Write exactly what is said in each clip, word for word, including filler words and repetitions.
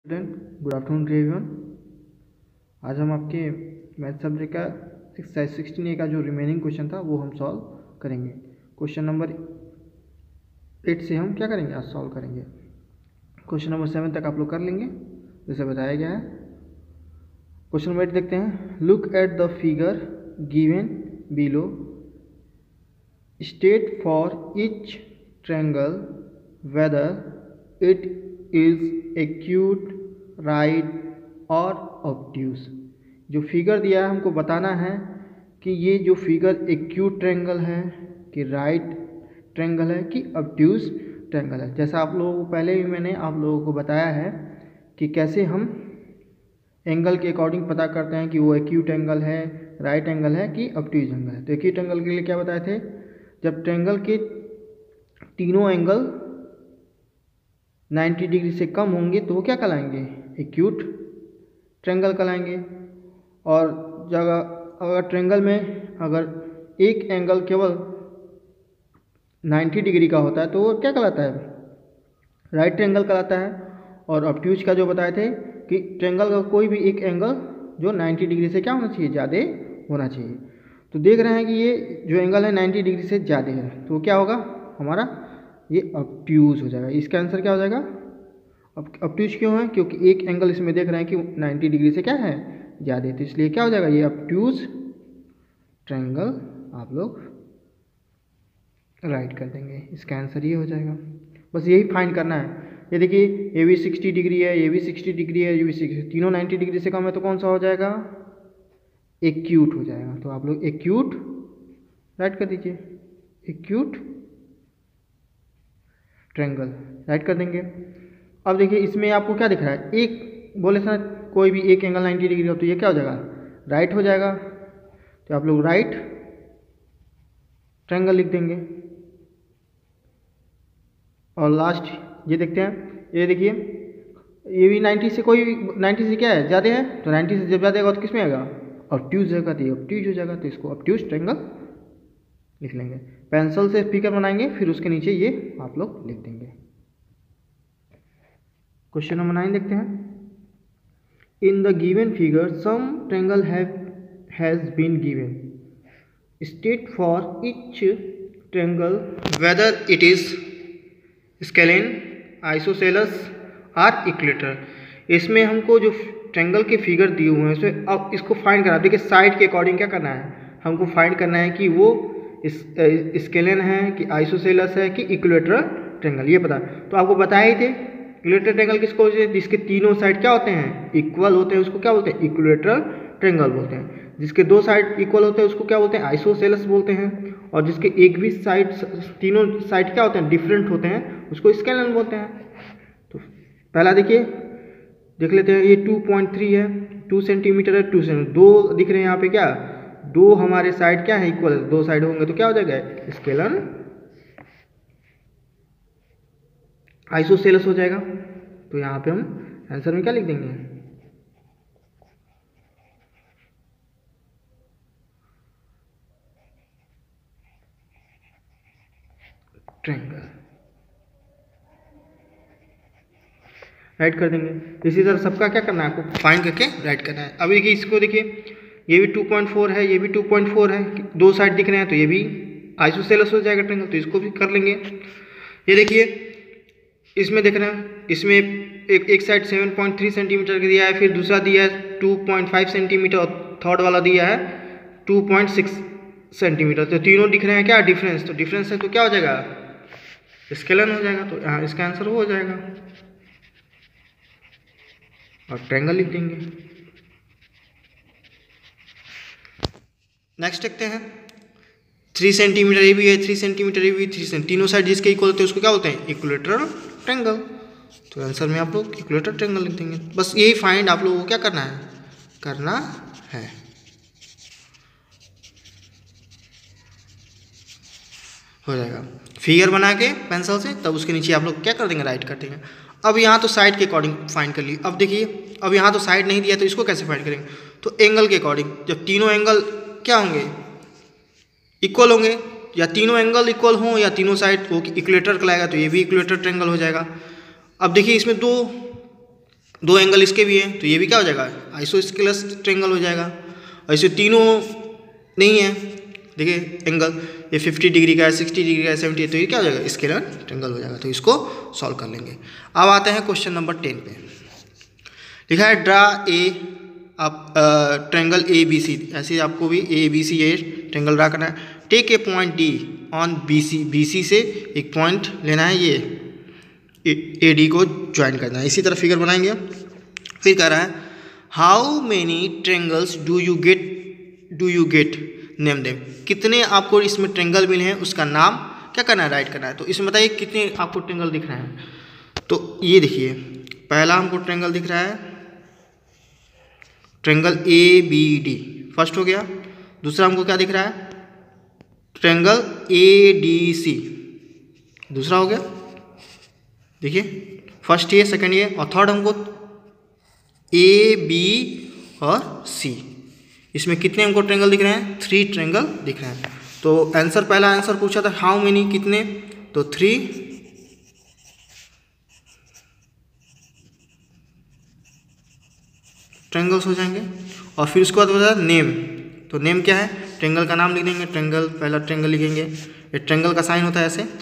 Student good afternoon to everyone. आज हम आपके मैथ सब्जेक्ट का एक्सरसाइज सिक्सटीन ए का जो रिमेनिंग क्वेश्चन था वो हम सॉल्व करेंगे। क्वेश्चन नंबर एट से हम क्या करेंगे, आज सॉल्व करेंगे। क्वेश्चन नंबर सेवन तक आप लोग कर लेंगे जैसे बताया गया है। क्वेश्चन नंबर एट देखते हैं। Look at the figure given below, state for each triangle whether it is acute, right और ऑब्ट्यूज। जो फिगर दिया है हमको बताना है कि ये जो फिगर एक्यूट ट्रायंगल है कि राइट ट्रायंगल है कि ऑब्ट्यूज ट्रायंगल है। जैसा आप लोगों को पहले भी मैंने आप लोगों को बताया है कि कैसे हम एंगल के अकॉर्डिंग पता करते हैं कि वो एक्यूट एंगल है, राइट एंगल है कि ऑब्ट्यूज एंगल है। तो एक्यूट एंगल के लिए क्या बताए थे, जब ट्रायंगल के तीनों एंगल नब्बे डिग्री से कम होंगे तो वो क्या कहलाएंगे, एक्यूट ट्रायंगल कहलाएंगे। और जगह अगर ट्रायंगल में अगर एक एंगल केवल नब्बे डिग्री का होता है तो वो क्या कहलाता है, राइट ट्रायंगल कहलाता है। और ऑब्ट्यूज का जो बताए थे कि ट्रायंगल का कोई भी एक एंगल जो नब्बे डिग्री से क्या होना चाहिए, ज़्यादा होना चाहिए। तो देख रहे हैं कि ये जो एंगल है नब्बे डिग्री से ज़्यादा है तो क्या होगा हमारा, ये ऑब्ट्यूज हो जाएगा। इसका आंसर क्या हो जाएगा, ऑब्ट्यूज क्यों है, क्योंकि एक एंगल इसमें देख रहे हैं कि नब्बे डिग्री से क्या है, ज़्यादा, तो इसलिए क्या हो जाएगा, ये ऑब्ट्यूज ट्रायंगल आप लोग राइट कर देंगे। इसका आंसर ये हो जाएगा। बस यही फाइंड करना है। ये देखिए ये भी साठ डिग्री है, ये भी साठ डिग्री है, ये भी साठ, तीनों नब्बे डिग्री से कम है तो कौन सा हो जाएगा, एक्यूट हो जाएगा। तो आप लोग एक्यूट राइट कर दीजिए, एक्यूट ट्रायंगल राइट कर देंगे। अब देखिए इसमें आपको क्या दिख रहा है, एक बोले सर कोई भी एक एंगल नब्बे डिग्री हो तो ये क्या हो जाएगा, राइट हो जाएगा। तो आप लोग राइट ट्रायंगल लिख देंगे। और लास्ट ये देखते हैं, ये देखिए ये भी नब्बे से कोई नब्बे से क्या है, ज़्यादा है, तो नब्बे से जब ज़्यादा होगा तो किस में आएगा, ऑब्ट्यूज जगह, तो ऑब्ट्यूज हो जाएगा। तो इसको ऑब्ट्यूज ट्रायंगल लिख लेंगे। पेंसिल से फिगर बनाएंगे फिर उसके नीचे ये आप लोग लिख देंगे। क्वेश्चन नंबर नाइन देखते हैं। In the given figure some triangle have has been given, state for each triangle whether it is scalene, isosceles और इक्विलेटरल। इसमें हमको जो ट्रायंगल के फिगर दिए हुए हैं इसमें अब इसको फाइंड करना। देखिए साइड के अकॉर्डिंग क्या करना है, हमको फाइंड करना है कि वो स्केलेन है कि आइसोसेलेस है कि इक्विलेटरल ट्रायंगल, ये पता। तो आपको बताया ही थे इक्विलेटरल ट्रायंगल किसको होते हैं, जिसके तीनों साइड क्या होते हैं, इक्वल होते हैं, उसको क्या बोलते हैं, इक्विलेटरल ट्रायंगल बोलते हैं। जिसके दो साइड इक्वल होते हैं उसको क्या बोलते हैं, आइसोसेलेस बोलते हैं। और जिसके एक भी साइड, तीनों साइड क्या होते हैं, डिफरेंट होते हैं, उसको स्केलेन बोलते हैं। तो पहला देखिए देख लेते हैं, ये टू पॉइंट थ्री है, टू सेंटीमीटर है, टू सेंटीमीटर, दो दिख रहे हैं यहाँ पे, क्या दो हमारे साइड क्या है, इक्वल, दो साइड होंगे तो क्या हो जाएगा, स्केलेन आइसोसेलेस हो जाएगा। तो यहाँ पे हम आंसर में क्या लिख देंगे, ट्रायंगल राइट कर देंगे। इसी तरह सबका क्या करना है, आपको फाइंड करके राइट करना है। अभी देखिए इसको देखिए, ये भी टू पॉइंट फोर है, ये भी टू पॉइंट फोर है, दो साइड दिख रहे हैं तो ये भी आइसोसेलेस हो जाएगा ट्रायंगल, तो इसको भी कर लेंगे। ये देखिए इसमें देख रहे हैं, इसमें एक एक side seven point three centimetre का दिया है, फिर दूसरा दिया है टू पॉइंट फाइव सेंटीमीटर और थर्ड वाला दिया है टू पॉइंट सिक्स सेंटीमीटर। तो तीनों दिख रहे हैं क्या, डिफरेंस, तो डिफरेंस है तो क्या हो जाएगा, स्केलेन हो जाएगा। तो यहाँ इसका आंसर हो जाएगा और ट्रायंगल लिख देंगे। नेक्स्ट देखते हैं, थ्री सेंटीमीटर ये भी है, थ्री सेंटीमीटर ये भी, थ्री सेंटी, तीनों साइड जिसके इक्वल होते हैं उसको क्या बोलते हैं, इक्विलेटरल ट्रायंगल। तो आंसर में आप लोग इक्विलेटरल ट्रायंगल लिख देंगे। बस यही फाइंड आप लोगों को क्या करना है, करना है। हो जाएगा फिगर बना के पेंसिल से, तब उसके नीचे आप लोग क्या कर देंगे, राइट कर देंगे। अब यहाँ तो साइड के अकॉर्डिंग फाइंड कर लिए। अब देखिए अब यहाँ तो साइड नहीं दिया तो इसको कैसे फाइंड करेंगे, तो एंगल के अकॉर्डिंग, जब तीनों एंगल क्या होंगे, इक्वल होंगे, या तीनों एंगल इक्वल हों या तीनों साइड वो इक्विलेटर कहलाएगा, तो ये भी इक्विलेटर ट्रायंगल हो जाएगा। अब देखिए इसमें दो दो एंगल इसके भी हैं, तो ये भी क्या हो जाएगा, आइसोस्केलस ट्रायंगल हो जाएगा। ऐसे तीनों नहीं है, देखिए एंगल ये फिफ्टी डिग्री का है, सिक्सटी डिग्री का है, सेवेंटी, तो ये क्या हो जाएगा, स्केलर ट्रायंगल हो जाएगा। तो इसको सॉल्व कर लेंगे। अब आते हैं क्वेश्चन नंबर टेन पे। लिखा है ड्रा ए आप ट्रायंगल ए बी सी, ऐसे आपको भी A B C a triangle draw करना है। Take a point D on B C, B C से एक पॉइंट लेना है, ये ए डी को ज्वाइन करना है। इसी तरह फिगर बनाएंगे। फिर कह रहा है how many triangles do you get do you get name them, कितने आपको इसमें ट्रायंगल मिले हैं उसका नाम क्या करना है, राइट करना है। तो इसमें बताइए कितने आपको ट्रायंगल दिख रहे हैं। तो ये देखिए पहला हमको ट्रायंगल दिख रहा है triangle A B D, first हो गया। दूसरा हमको क्या दिख रहा है, ट्रायंगल ए डी सी, दूसरा हो गया। देखिए फर्स्ट ये, सेकंड ये, और थर्ड हमको ए बी और सी। इसमें कितने हमको ट्रायंगल दिख रहे हैं, थ्री ट्रायंगल दिख रहे हैं। तो आंसर, पहला आंसर पूछा था हाउ मेनी, कितने, तो थ्री ट्रायंगल्स हो जाएंगे। और फिर उसके बाद बताया नेम, तो नेम क्या है, ट्रायंगल का नाम लिख देंगे। ट्रायंगल, पहला ट्रायंगल लिखेंगे, ये ट्रायंगल का साइन होता है ऐसे,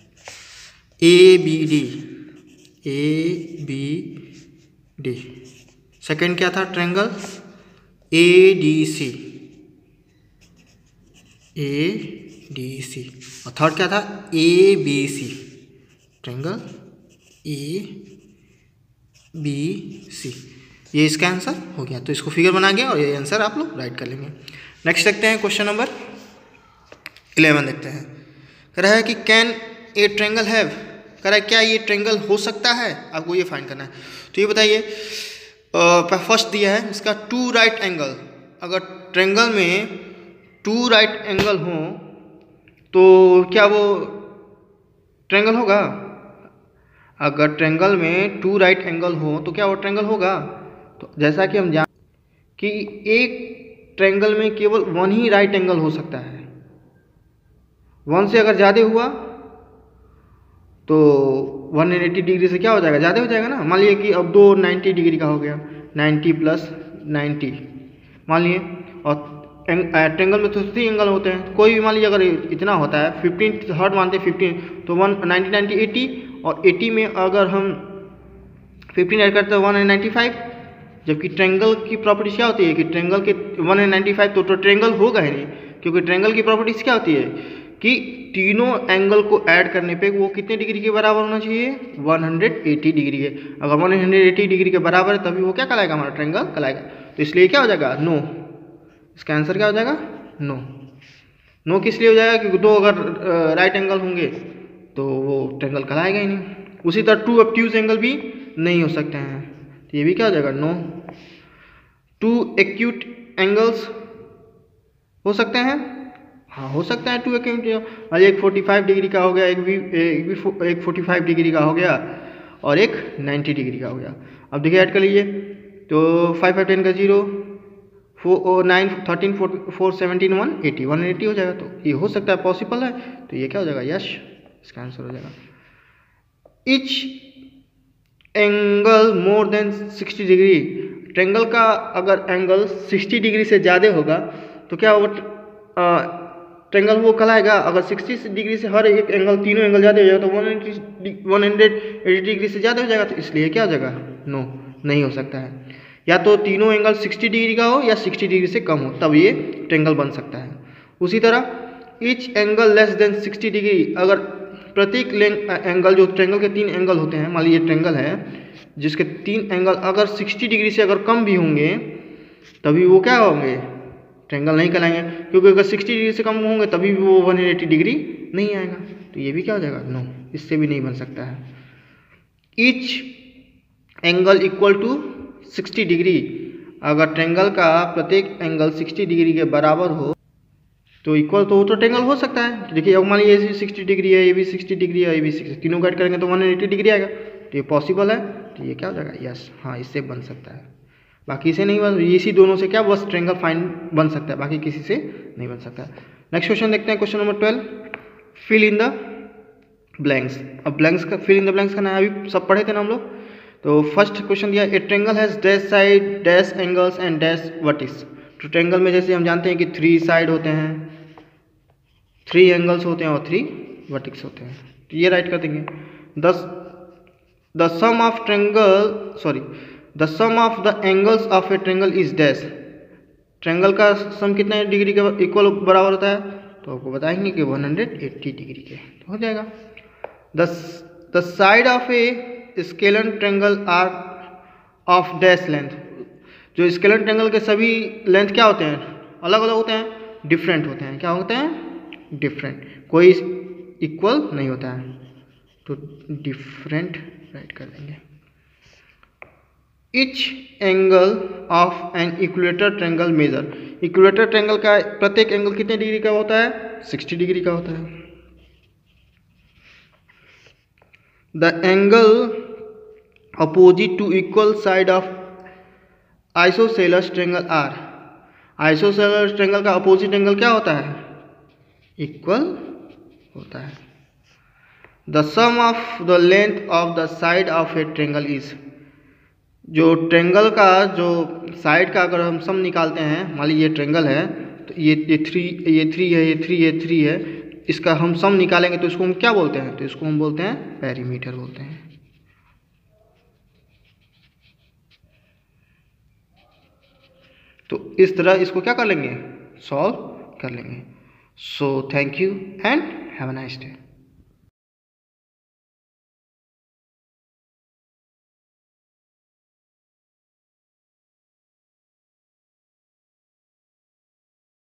A B D, A B D. Second क्या था, triangle A D C, A D C. और थर्ड क्या था, A B C, triangle A B C. ये इसका आंसर हो गया। तो इसको फिगर बना गया और ये आंसर आप लोग राइट कर लेंगे। नेक्स्ट देखते हैं क्वेश्चन नंबर इलेवन देखते हैं। कह रहा है कि कैन ए ट्रायंगल हैव, कह रहा है क्या ये ट्रायंगल हो सकता है, आपको ये फाइंड करना है। तो ये बताइए, फर्स्ट दिया है इसका टू राइट एंगल, अगर ट्रायंगल में टू राइट एंगल हो तो क्या वो ट्रायंगल होगा। अगर ट्रायंगल में टू राइट एंगल हो तो क्या वो ट्रायंगल होगा। तो जैसा कि हम जान कि एक ट्रायंगल में केवल वन ही राइट एंगल हो सकता है, वन से अगर ज़्यादा हुआ तो वन एंड एट्टी डिग्री से क्या हो जाएगा, ज़्यादा हो जाएगा ना। मान लीजिए कि अब दो नाइन्टी डिग्री का हो गया, नाइन्टी प्लस नाइन्टी मान लिए। और ट्रायंगल में तो थ्री एंगल होते हैं, कोई भी मान लीजिए अगर इतना होता है, फिफ्टीन थर्ड मानते हैं फिफ्टीन, तो वन नाइन्टी नाइन्टी एटी, और एटी में अगर हम फिफ्टीन ऐड करते हैं वन एंड नाइन्टी फाइव। जबकि ट्रायंगल की प्रॉपर्टीज क्या होती है कि ट्रायंगल के वन एंड नाइन्टी फाइव तो, तो ट्रायंगल होगा ही नहीं, क्योंकि ट्रायंगल की प्रॉपर्टीज क्या होती है कि तीनों एंगल को ऐड करने पे वो कितने डिग्री के बराबर होना चाहिए, वन हंड्रेड एटी डिग्री के। अगर वन हंड्रेड एटी डिग्री के बराबर है तभी वो क्या कहलाएगा, हमारा ट्रायंगल कहलाएगा। तो इसलिए क्या हो जाएगा, नो। इसका आंसर क्या हो जाएगा, नो। नो किस लिए हो जाएगा, क्योंकि दो अगर राइट एंगल होंगे तो वो ट्रायंगल कहलाएगा ही नहीं। उसी तरह टू ऑब्ट्यूज एंगल भी नहीं हो सकते हैं, तो ये भी क्या हो जाएगा, नो। टू एक्यूट एंगल्स हो सकते हैं, हाँ हो सकता है टू एक्यूट। और एक फोर्टी फाइव डिग्री का हो गया, एक भी एक भी एक फोर्टी फाइव डिग्री का हो गया, और एक नाइन्टी डिग्री का हो गया। अब देखिए ऐड कर लीजिए, तो फाइव फाइव टेन का zero, four nine thirteen four four seventeen one eighty, one eighty हो जाएगा। तो ये हो सकता है, पॉसिबल है, तो ये क्या हो जाएगा, यश। इसका आंसर हो जाएगा each angle more than sixty degree. Triangle का अगर एंगल सिक्सटी डिग्री से ज़्यादा होगा तो क्या वो ट्रायंगल वो कहलाएगा। अगर सिक्सटी डिग्री से हर एक एंगल, तीनों एंगल ज़्यादा हो जाएगा तो वन हंड्रेड एटी डिग्री से ज़्यादा हो जाएगा। तो इसलिए क्या हो जाएगा, नो, नहीं हो सकता है। या तो तीनों एंगल सिक्सटी डिग्री का हो या सिक्सटी डिग्री से कम हो, तब ये ट्रायंगल बन सकता है। उसी तरह each angle less than sixty degree, अगर प्रत्येक एंगल, जो ट्रायंगल के तीन एंगल होते हैं, मान लीजिए ट्रायंगल है जिसके तीन एंगल अगर सिक्सटी डिग्री से अगर कम भी होंगे तभी वो क्या होंगे, ट्रायंगल नहीं कहलाएंगे, क्योंकि अगर सिक्सटी डिग्री से कम होंगे तभी भी वो वन एटी डिग्री नहीं आएगा। तो ये भी क्या हो जाएगा, नो, इससे भी नहीं बन सकता है। Each angle equal to sixty degree, अगर ट्रायंगल का प्रत्येक एंगल सिक्सटी डिग्री के बराबर हो तो इक्वल, तो वो तो ट्रायंगल हो सकता है। देखिए अब मान लीजिए ये सिक्सटी डिग्री है, ये भी सिक्सटी डिग्री है, ये भी सिक्सटी, तीनों ऐड करेंगे तो वन एटी डिग्री आएगा। तो ये पॉसिबल है, तो ये क्या हो जाएगा, यस, हाँ इससे बन सकता है। बाकी से नहीं बन, इसी दोनों से क्या बस ट्रायंगल फाइंड बन सकता है, बाकी किसी से नहीं बन सकता। नेक्स्ट क्वेश्चन देखते हैं, question number twelve, fill in the blanks. अब ब्लैंक्स का, फिल इन द ब्लैंक्स का ना अभी सब पढ़े थे ना हम लोग। तो फर्स्ट क्वेश्चन दिया, a triangle has dash side dash angles and dash vertex. तो ट्रेंगल में जैसे हम जानते हैं कि थ्री साइड होते हैं, थ्री एंगल्स होते हैं और थ्री वर्टिक्स होते हैं, तो ये राइट कर देंगे। दस the sum of triangle sorry the sum of the angles of a triangle is dash. Triangle का सम कितने डिग्री के इक्वल बराबर होता है, तो आपको बताएंगे कि वन हंड्रेड एट्टी डिग्री के, तो हो जाएगा। The side of a scalene triangle are of dash length. जो स्केलन ट्रेंगल के सभी लेंथ क्या होते हैं, अलग अलग होते हैं, डिफरेंट होते हैं। क्या होते हैं, डिफरेंट, कोई इक्वल नहीं होता है, तो डिफरेंट राइट कर देंगे। Each angle of an equator triangle measure. Equator triangle का प्रत्येक एंगल कितने डिग्री का होता है, साठ डिग्री का होता है। The angle opposite to equal side of isosceles triangle are. Isosceles triangle का अपोजिट एंगल क्या होता है, इक्वल होता है। The sum of the length of the side of a triangle is. जो ट्रेंगल का जो साइड का अगर हम सम निकालते हैं, मान लीजिए ये ट्रेंगल है, तो ये ये थ्री ये थ्री है, ये थ्री ये थ्री है, इसका हम सम निकालेंगे तो इसको हम क्या बोलते हैं, तो इसको हम बोलते हैं पेरीमीटर बोलते हैं। तो इस तरह इसको क्या कर लेंगे, सॉल्व कर लेंगे। So thank you and have a nice day.